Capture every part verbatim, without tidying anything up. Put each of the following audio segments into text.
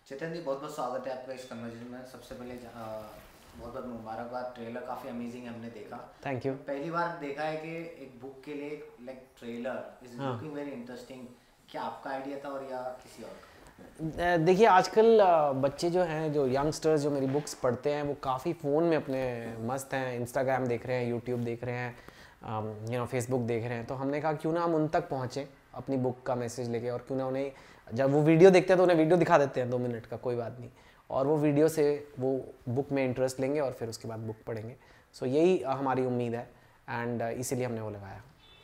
चेतन जी, बहुत बहुत स्वागत है आपका इस कन्वर्सेशन में। सबसे पहले बहुत बहुत मुबारकबाद, ट्रेलर काफ़ी अमेजिंग है, हमने देखा। Thank you. पहली बार देखा है कि एक बुक के लिए like trailer is looking very interesting. क्या आपका आइडिया था और या किसी और का? देखिए, आजकल बच्चे जो हैं, जो यंगस्टर्स जो मेरी बुक्स पढ़ते हैं, वो काफ़ी फ़ोन में अपने मस्त हैं, इंस्टाग्राम देख रहे हैं, यूट्यूब देख रहे हैं, यू नो फेसबुक देख रहे हैं। तो हमने कहा क्यों ना हम उन तक पहुँचें अपनी बुक का मैसेज लेके, और क्यों ना उन्हें जब वो वीडियो देखते हैं तो उन्हें वीडियो दिखा देते हैं दो मिनट का, कोई बात नहीं, और वो वीडियो से वो बुक में इंटरेस्ट लेंगे और फिर उसके बाद बुक पढ़ेंगे। सो so, यही हमारी उम्मीद है, एंड इसीलिए हमने वो लगाया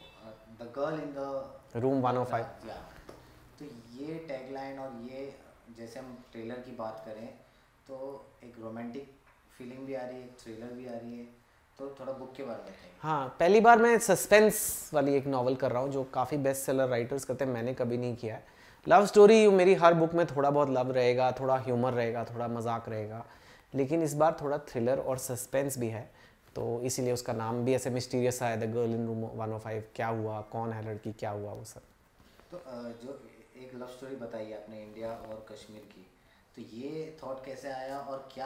the girl in the room one O five. तो ये टैगलाइन और ये जैसे हम ट्रेलर की बात करें तो एक रोमांटिक फीलिंग भी आ रही है, एक थ्रिलर भी आ रही है, तो थोड़ा बुक के बारे में बताइए। हाँ, पहली बार मैं सस्पेंस वाली एक नॉवल कर रहा हूँ जो काफ़ी बेस्ट सेलर राइटर्स करते हैं, मैंने कभी नहीं किया है। लव स्टोरी मेरी हर बुक में थोड़ा बहुत लव रहेगा, थोड़ा ह्यूमर रहेगा, थोड़ा मजाक रहेगा, लेकिन इस बार थोड़ा थ्रिलर और सस्पेंस भी है, तो इसीलिए उसका नाम भी ऐसे मिस्टीरियस है, the girl in room one O five. क्या हुआ, कौन है लड़की, क्या हुआ, वो सब। तो जो एक लव स्टोरी बताई आपने इंडिया और कश्मीर की, तो ये थॉट कैसे आया और क्या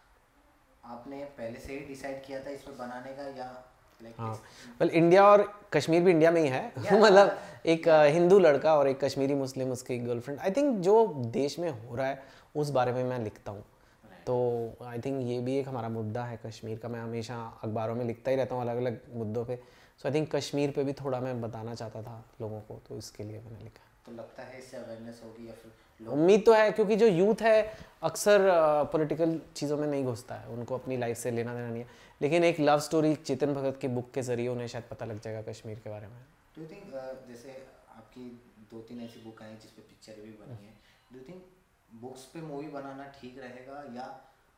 आपने पहले से ही डिसाइड किया था इस पर बनाने का या like हाँ, वेल इंडिया और कश्मीर भी इंडिया में ही है मतलब एक हिंदू लड़का और एक कश्मीरी मुस्लिम, उसकी गर्लफ्रेंड। आई थिंक जो देश में हो रहा है उस बारे में मैं लिखता हूँ, तो आई थिंक ये भी एक हमारा मुद्दा है कश्मीर का। मैं हमेशा अखबारों में लिखता ही रहता हूँ अलग अलग मुद्दों पे, सो आई थिंक कश्मीर पे भी थोड़ा मैं बताना चाहता था लोगों को, तो इसके लिए मैंने लिखा। तो लगता है इससे अवेयरनेस होगी या फिर उम्मीद तो है, क्योंकि जो यूथ है अक्सर पॉलिटिकल चीज़ों में नहीं घुसता है, उनको अपनी लाइफ से लेना देना नहीं है, लेकिन एक लव स्टोरी चेतन भगत की बुक के जरिए उन्हें शायद पता लग जाएगा कश्मीर के बारे में। डू यू थिंक जैसे आपकी दो तीन ऐसी बुक आई जिस पे पिक्चर भी बनी है, डू यू थिंक बुक्स पे मूवी बनाना ठीक रहेगा या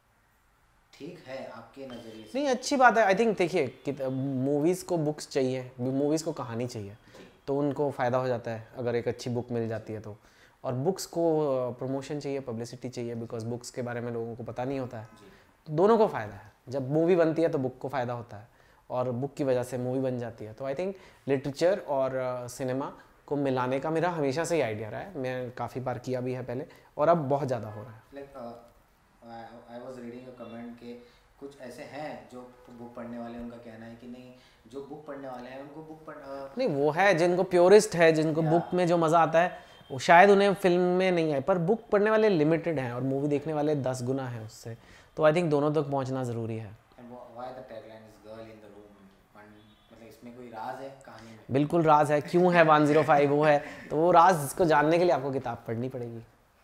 ठीक है आपके नज़रिए से? नहीं, अच्छी बात है। आई थिंक देखिए, मूवीज़ को बुक्स चाहिए, मूवीज़ को कहानी चाहिए, तो उनको फ़ायदा हो जाता है अगर एक अच्छी बुक मिल जाती है तो। और बुक्स को प्रमोशन चाहिए, पब्लिसिटी चाहिए, बिकॉज बुक्स के बारे में लोगों को पता नहीं होता है, तो दोनों को फ़ायदा है। जब मूवी बनती है तो बुक को फ़ायदा होता है, और बुक की वजह से मूवी बन जाती है। तो आई थिंक लिटरेचर और सिनेमा को मिलाने का मेरा हमेशा से ही आइडिया रहा है, मैं काफ़ी बार किया भी है पहले, और अब बहुत ज़्यादा हो रहा है। Like I was reading a comment के कुछ ऐसे हैं जो बुक पढ़ने वाले, उनका कहना है कि नहीं, जो बुक पढ़ने वाले हैं उनको बुक पढ़ uh, नहीं, वो है जिनको प्योरिस्ट है, जिनको बुक में जो मज़ा आता है वो शायद उन्हें फिल्म में नहीं आए, पर बुक पढ़ने वाले लिमिटेड हैं और मूवी देखने वाले दस गुना हैं उससे, तो आई थिंक दोनों तक पहुंचना ज़रूरी है। Why the tagline is girl in the room, मतलब इसमें कोई राज है कहानी में? बिल्कुल राज है, क्यों है वन ज़ीरो फाइव वो है, तो वो राज को जानने के लिए आपको किताब पढ़नी पड़ेगी।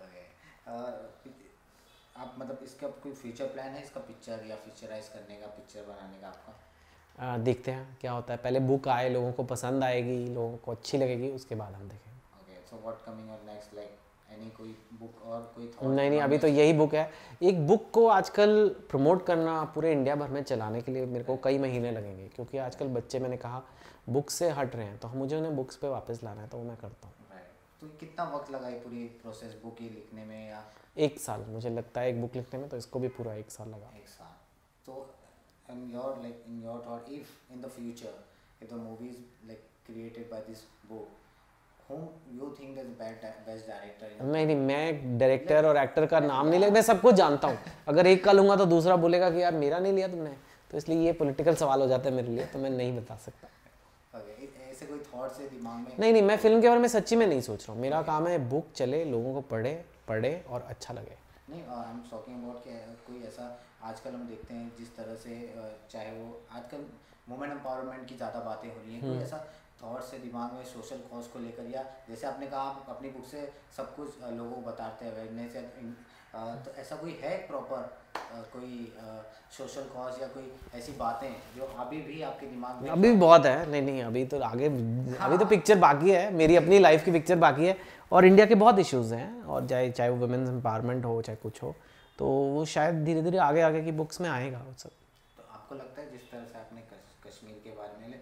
आप मतलब इसका कोई फ्यूचर प्लान है इसका पिक्चर या पिक्चराइज करने का, पिक्चर बनाने का आपका? आ, देखते हैं क्या होता है, पहले बुक आए, लोगों को पसंद आएगी, लोगों को अच्छी लगेगी, उसके बाद हम देखेंगे। Okay, so what coming on next, like any कोई बुक और कोई थॉट? नहीं नहीं, अभी तो यही बुक है। एक बुक को आजकल प्रमोट करना पूरे इंडिया भर में चलाने के लिए मेरे को कई महीने लगेंगे, क्योंकि आजकल बच्चे, मैंने कहा, बुक से हट रहे हैं, तो मुझे उन्हें बुक्स पे वापस लाना है, तो वो मैं करता हूँ। तो कितना वक्त लगा ये पूरी प्रोसेस बुक ही लिखने में? या एक साल मुझे लगता है एक बुक लिखने में, तो इसको भी पूरा एक साल लगा। एक साल। तो in your like in your thought, if in the future if the movie is like created by this book, whom you think is best best director? नहीं नहीं, मैं डायरेक्टर और एक्टर का नाम नहीं ले, मैं सबको जानता हूँ, अगर एक का लूँगा तो दूसरा बोलेगा कि यार मेरा नहीं लिया तुमने, तो इसलिए ये पॉलिटिकल सवाल हो जाता है मेरे लिए, तो मैं नहीं बता सकता। okay, ऐसे कोई थॉट्स है दिमाग में? नहीं नहीं, मैं फिल्म के बारे में सच्ची में नहीं सोच रहा हूँ, मेरा काम है बुक चले, लोगों को पढ़े पढ़े और अच्छा लगे। नहीं, आई एम टॉकिंग अबाउट कि कोई ऐसा आजकल हम देखते हैं जिस तरह से, चाहे वो आजकल वुमेन एम्पावरमेंट की ज़्यादा बातें हो रही हैं, कोई ऐसा थॉट्स है दिमाग में सोशल कॉज को लेकर, या जैसे आपने कहा आप अपनी बुक से सब कुछ लोगों को बताते हैं, अवेयरनेस है, तो ऐसा कोई है प्रॉपर कोई सोशल कॉज या कोई ऐसी बातें जो अभी भी आपके दिमाग में? अभी भी बहुत है। नहीं नहीं, अभी तो आगे, अभी तो पिक्चर बाकी है, मेरी अपनी लाइफ की पिक्चर बाकी है, और इंडिया के बहुत इश्यूज़ हैं, और चाहे चाहे वो वुमेन्स एम्पावरमेंट हो, चाहे कुछ हो, तो वो शायद धीरे धीरे आगे आगे की बुक्स में आएगा वो सब। तो आपको लगता है जिस तरह से आपने कश्मीर के बारे में,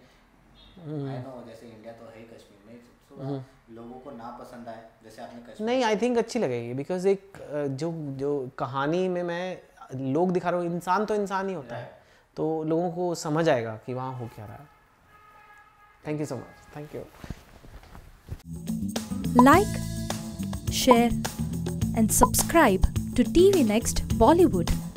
आई नो जैसे इंडिया तो है ही कश्मीर में, तो लोगों को ना पसंद आए जैसे आपने कश्मीर? नहीं, आई थिंक अच्छी लगेगी, बिकॉज एक जो जो कहानी में मैं लोग दिखा रहा हूँ, इंसान तो इंसान ही होता है, तो लोगों को समझ आएगा कि वहाँ हो क्या रहा है। Thank you so much, thank you. Like, share and subscribe to T V Next Bollywood.